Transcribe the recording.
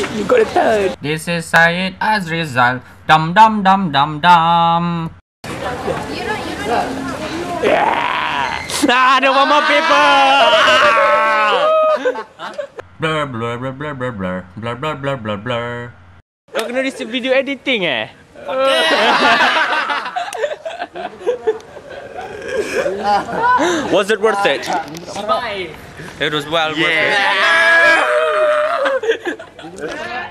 You got a third. This is Syed Azrizal. Dum dum dum dum dum. Yeah. Ah, ada one more paper. Blur blur blur blur blur blur blur blur blur blur blur. Kau kena receive video editing Was it worth it? It was well worth it.